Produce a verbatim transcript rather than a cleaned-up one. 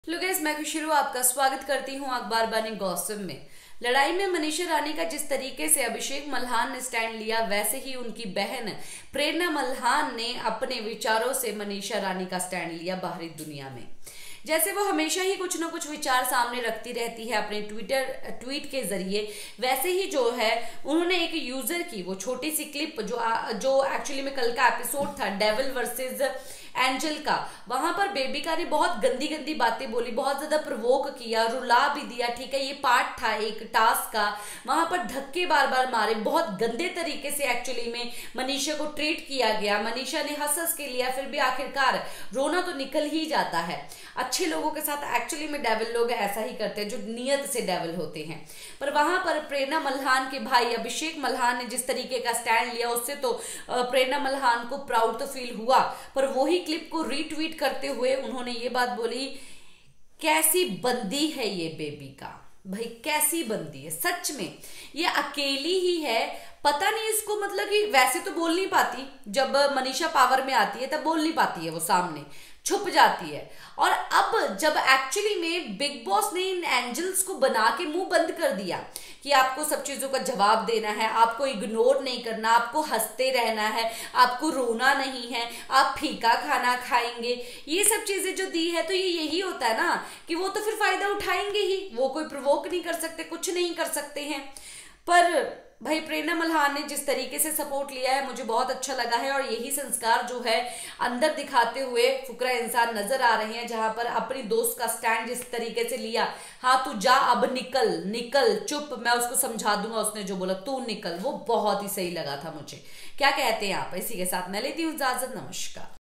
Hello guys, मैं खुशरू आपका स्वागत करती हूं अखबार बानी गॉसिप में। लड़ाई में मनीषा रानी का जिस तरीके से अभिषेक मल्हान ने स्टैंड लिया, वैसे ही उनकी बहन प्रेरणा मल्हान ने अपने विचारों से मनीषा रानी का स्टैंड लिया बाहरी दुनिया में। जैसे वो हमेशा ही कुछ ना कुछ विचार सामने रखती रहती है अपने ट्विटर ट्वीट के जरिए, वैसे ही जो है उन्होंने एक यूजर की वो छोटी सी क्लिप जो जो एक्चुअली में कल का एपिसोड था डेविल वर्सेस एंजल का, वहां पर बेबिका ने बहुत गंदी गंदी बातें बोली, बहुत ज्यादा प्रवोक किया, रुला भी दिया। ठीक है, ये पार्ट था एक टास्क का, वहां पर धक्के बार बार मारे, बहुत गंदे तरीके से एक्चुअली में मनीषा को ट्रीट किया गया। मनीषा ने हंस हंस के लिया, फिर भी आखिरकार रोना तो निकल ही जाता है। अच्छे लोगों के साथ एक्चुअली में डेविल लोग ऐसा ही करते हैं, जो नियत से डेविल होते हैं। पर वहां पर प्रेरणा मल्हान के भाई अभिषेक मल्हान ने जिस तरीके का स्टैंड लिया, उससे तो प्रेरणा मल्हान को प्राउड तो फील हुआ, पर वही क्लिप को रीट्वीट करते हुए उन्होंने ये बात बोली, कैसी बंदी है ये बेबिका, भाई कैसी बंदी है सच में, ये अकेली ही है। पता नहीं इसको, मतलब कि वैसे तो बोल नहीं पाती, जब मनीषा पावर में आती है तब बोल नहीं पाती है, वो सामने छुप जाती है। और अब जब एक्चुअली में बिग बॉस ने इन एंजल्स को बना के मुंह बंद कर दिया कि आपको सब चीजों का जवाब देना है, आपको इग्नोर नहीं करना, आपको हंसते रहना है, आपको रोना नहीं है, आप फीका खाना खाएंगे, ये सब चीजें जो दी है, तो ये यही होता है ना कि वो तो फिर फायदा उठाएंगे ही, वो कोई प्रोवोक नहीं कर सकते, कुछ नहीं कर सकते हैं। पर भाई प्रेरणा मल्हान ने जिस तरीके से सपोर्ट लिया है, मुझे बहुत अच्छा लगा है। और यही संस्कार जो है अंदर दिखाते हुए फुकरा इंसान नजर आ रहे हैं, जहां पर अपनी दोस्त का स्टैंड जिस तरीके से लिया, हाँ तू जा अब निकल निकल चुप, मैं उसको समझा दूंगा, उसने जो बोला तू निकल, वो बहुत ही सही लगा था मुझे। क्या कहते हैं आप? इसी के साथ मैं लेती हूँ इजाजत, नमस्कार।